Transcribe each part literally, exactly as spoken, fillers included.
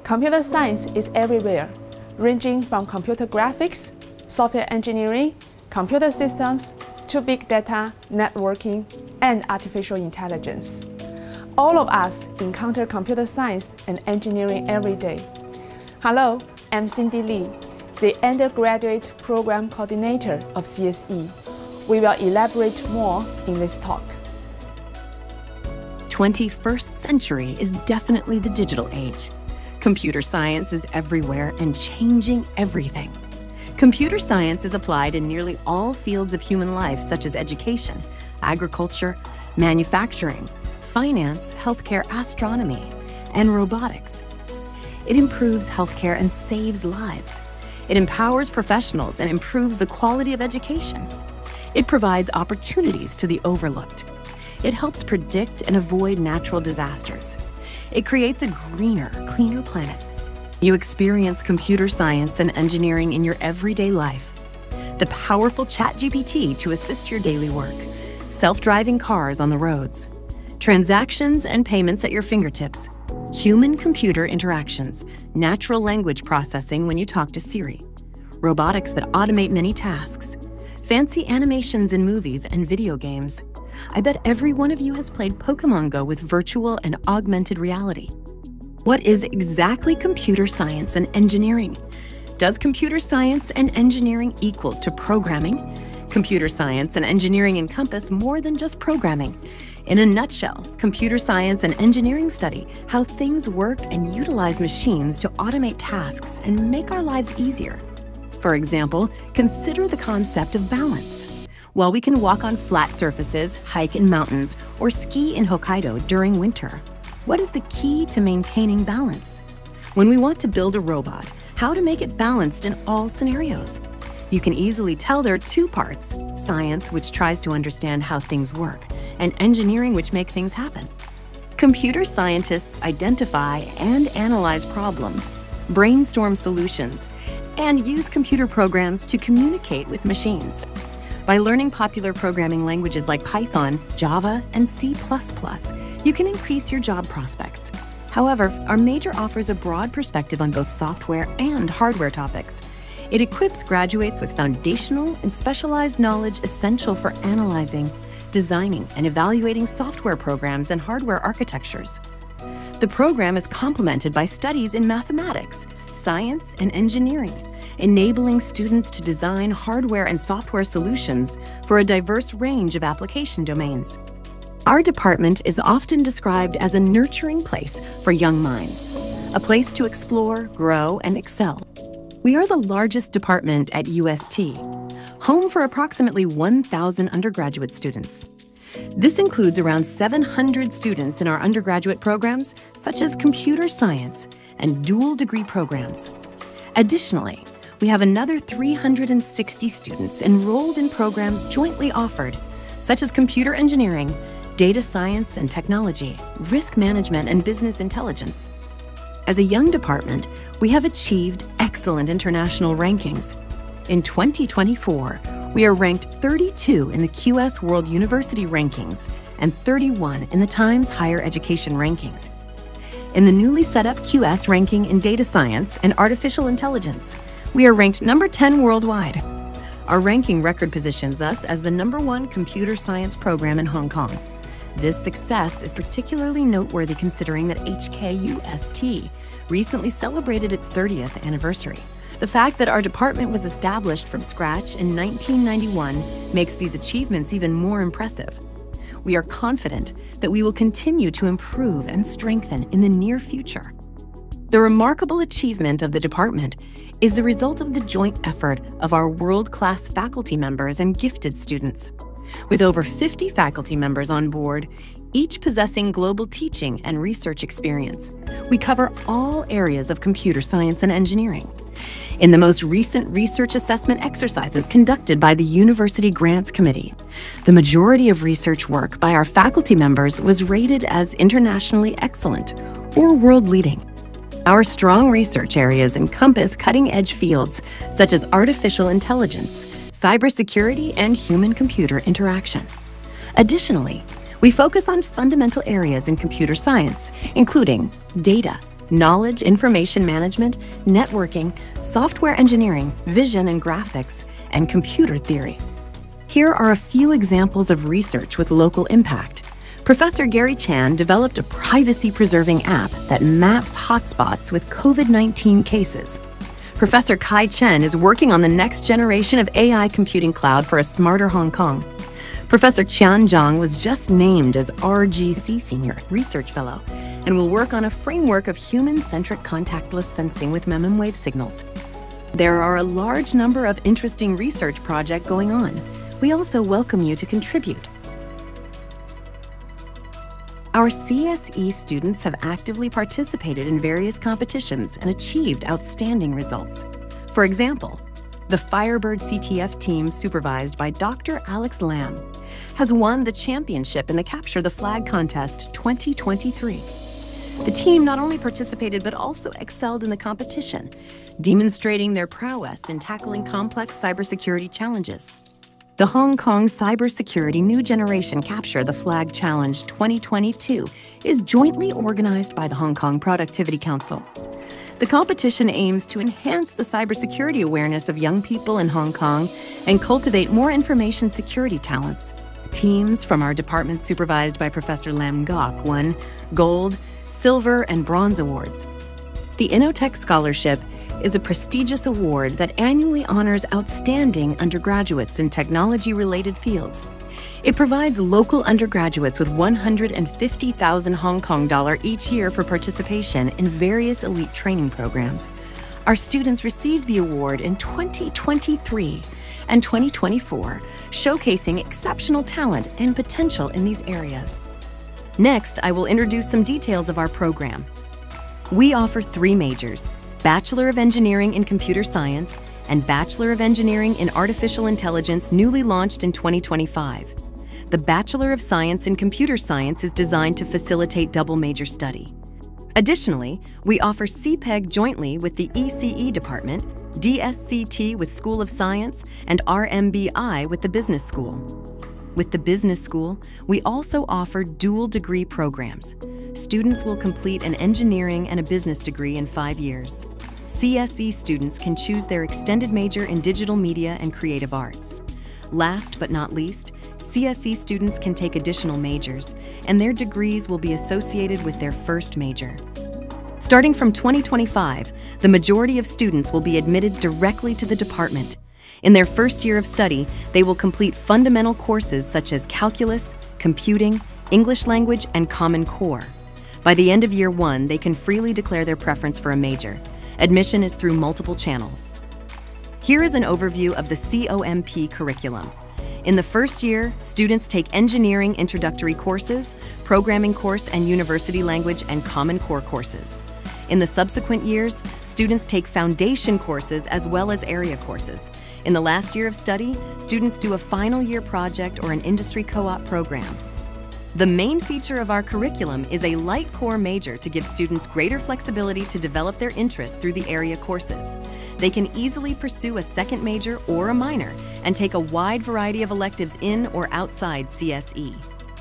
Computer science is everywhere, ranging from computer graphics, software engineering, computer systems, to big data, networking, and artificial intelligence. All of us encounter computer science and engineering every day. Hello, I'm Cindy Lee, the undergraduate program coordinator of C S E. We will elaborate more in this talk. twenty-first century is definitely the digital age. Computer science is everywhere and changing everything. Computer science is applied in nearly all fields of human life, such as education, agriculture, manufacturing, finance, healthcare, astronomy, and robotics. It improves healthcare and saves lives. It empowers professionals and improves the quality of education. It provides opportunities to the overlooked. It helps predict and avoid natural disasters. It creates a greener, cleaner planet. You experience computer science and engineering in your everyday life. The powerful ChatGPT to assist your daily work, self-driving cars on the roads, transactions and payments at your fingertips, human-computer interactions, natural language processing when you talk to Siri, robotics that automate many tasks, fancy animations in movies and video games. I bet every one of you has played Pokemon Go with virtual and augmented reality. What is exactly computer science and engineering? Does computer science and engineering equal to programming? Computer science and engineering encompass more than just programming. In a nutshell, computer science and engineering study how things work and utilize machines to automate tasks and make our lives easier. For example, consider the concept of balance. While we can walk on flat surfaces, hike in mountains, or ski in Hokkaido during winter, what is the key to maintaining balance? When we want to build a robot, how to make it balanced in all scenarios? You can easily tell there are two parts: science, which tries to understand how things work, and engineering, which make things happen. Computer scientists identify and analyze problems, brainstorm solutions, and use computer programs to communicate with machines. By learning popular programming languages like Python, Java, and C plus plus, you can increase your job prospects. However, our major offers a broad perspective on both software and hardware topics. It equips graduates with foundational and specialized knowledge essential for analyzing, designing, and evaluating software programs and hardware architectures. The program is complemented by studies in mathematics, science, and engineering, enabling students to design hardware and software solutions for a diverse range of application domains. Our department is often described as a nurturing place for young minds, a place to explore, grow, and excel. We are the largest department at U S T, home for approximately one thousand undergraduate students. This includes around seven hundred students in our undergraduate programs, such as computer science and dual degree programs. Additionally, we have another three hundred sixty students enrolled in programs jointly offered, such as computer engineering, data science and technology, risk management, and business intelligence. As a young department, we have achieved excellent international rankings. In twenty twenty-four, we are ranked thirty-two in the Q U S T World University Rankings and thirty-one in the Times Higher Education Rankings. In the newly set up Q S ranking in data science and artificial intelligence, we are ranked number ten worldwide. Our ranking record positions us as the number one computer science program in Hong Kong. This success is particularly noteworthy considering that H K U S T recently celebrated its thirtieth anniversary. The fact that our department was established from scratch in nineteen ninety-one makes these achievements even more impressive. We are confident that we will continue to improve and strengthen in the near future. The remarkable achievement of the department is the result of the joint effort of our world-class faculty members and gifted students. With over fifty faculty members on board, each possessing global teaching and research experience, we cover all areas of computer science and engineering. In the most recent research assessment exercises conducted by the University Grants Committee, the majority of research work by our faculty members was rated as internationally excellent or world-leading. Our strong research areas encompass cutting-edge fields such as artificial intelligence, cybersecurity, and human-computer interaction. Additionally, we focus on fundamental areas in computer science, including data, knowledge, information management, networking, software engineering, vision and graphics, and computer theory. Here are a few examples of research with local impact. Professor Gary Chan developed a privacy-preserving app that maps hotspots with COVID nineteen cases. Professor Kai Chen is working on the next generation of A I computing cloud for a smarter Hong Kong. Professor Qian Zhang was just named as R G C Senior Research Fellow and will work on a framework of human-centric contactless sensing with M M wave signals. There are a large number of interesting research projects going on. We also welcome you to contribute. Our C S E students have actively participated in various competitions and achieved outstanding results. For example, the Firebird C T F team, supervised by Doctor Alex Lam, has won the championship in the Capture the Flag Contest twenty twenty-three. The team not only participated but also excelled in the competition, demonstrating their prowess in tackling complex cybersecurity challenges. The Hong Kong Cybersecurity New Generation Capture the Flag Challenge twenty twenty-two is jointly organized by the Hong Kong Productivity Council. The competition aims to enhance the cybersecurity awareness of young people in Hong Kong and cultivate more information security talents. Teams from our department, supervised by Professor Lam Gok, won gold, silver, and bronze awards. The Innotech Scholarship is a prestigious award that annually honors outstanding undergraduates in technology-related fields. It provides local undergraduates with one hundred fifty thousand Hong Kong dollar each year for participation in various elite training programs. Our students received the award in twenty twenty-three and twenty twenty-four, showcasing exceptional talent and potential in these areas. Next, I will introduce some details of our program. We offer three majors: Bachelor of Engineering in Computer Science and Bachelor of Engineering in Artificial Intelligence, newly launched in twenty twenty-five. The Bachelor of Science in Computer Science is designed to facilitate double major study. Additionally, we offer C P E G jointly with the E C E department, D S C T with School of Science, and R M B I with the Business School. With the Business School, we also offer dual degree programs. Students will complete an engineering and a business degree in five years. C S E students can choose their extended major in digital media and creative arts. Last but not least, C S E students can take additional majors, and their degrees will be associated with their first major. Starting from twenty twenty-five, the majority of students will be admitted directly to the department. In their first year of study, they will complete fundamental courses such as calculus, computing, English language, and Common Core. By the end of year one, they can freely declare their preference for a major. Admission is through multiple channels. Here is an overview of the C O M P curriculum. In the first year, students take engineering introductory courses, programming course, and university language and Common Core courses. In the subsequent years, students take foundation courses as well as area courses. In the last year of study, students do a final year project or an industry co-op program. The main feature of our curriculum is a light core major to give students greater flexibility to develop their interests through the area courses. They can easily pursue a second major or a minor and take a wide variety of electives in or outside C S E.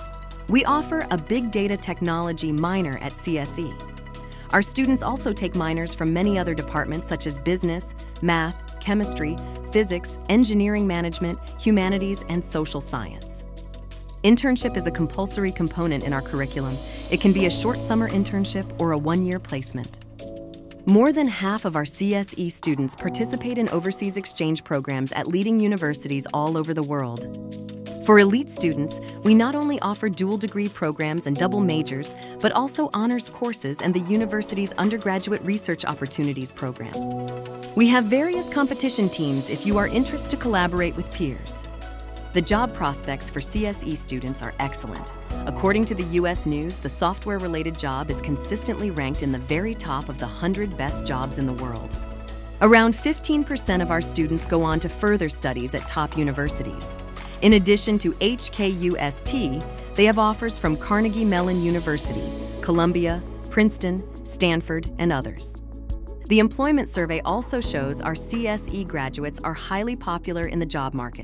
We offer a Big Data Technology minor at C S E. Our students also take minors from many other departments such as business, math, chemistry, physics, engineering management, humanities, and social science. Internship is a compulsory component in our curriculum. It can be a short summer internship or a one-year placement. More than half of our C S E students participate in overseas exchange programs at leading universities all over the world. For elite students, we not only offer dual degree programs and double majors, but also honors courses and the university's undergraduate research opportunities program. We have various competition teams if you are interested to collaborate with peers. The job prospects for C S E students are excellent. According to the U S News, the software-related job is consistently ranked in the very top of the one hundred best jobs in the world. Around fifteen percent of our students go on to further studies at top universities. In addition to H K U S T, they have offers from Carnegie Mellon University, Columbia, Princeton, Stanford, and others. The employment survey also shows our C S E graduates are highly popular in the job market.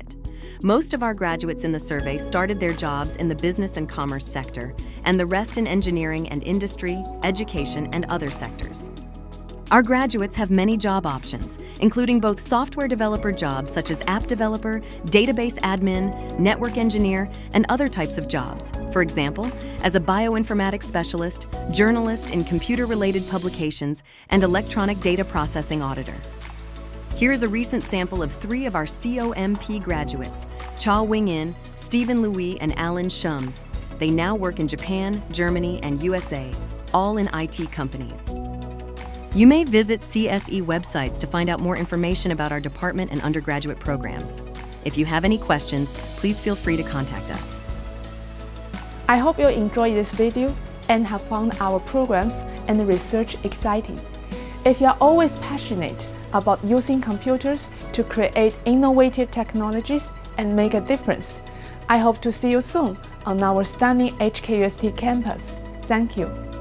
Most of our graduates in the survey started their jobs in the business and commerce sector, and the rest in engineering and industry, education, and other sectors. Our graduates have many job options, including both software developer jobs such as app developer, database admin, network engineer, and other types of jobs. For example, as a bioinformatics specialist, journalist in computer-related publications, and electronic data processing auditor. Here is a recent sample of three of our C O M P graduates, Cha Wing-in, Stephen Louis, and Alan Shum. They now work in Japan, Germany, and U S A, all in I T companies. You may visit C S E websites to find out more information about our department and undergraduate programs. If you have any questions, please feel free to contact us. I hope you enjoyed this video and have found our programs and research exciting. If you are always passionate about using computers to create innovative technologies and make a difference, I hope to see you soon on our stunning H K U S T campus. Thank you.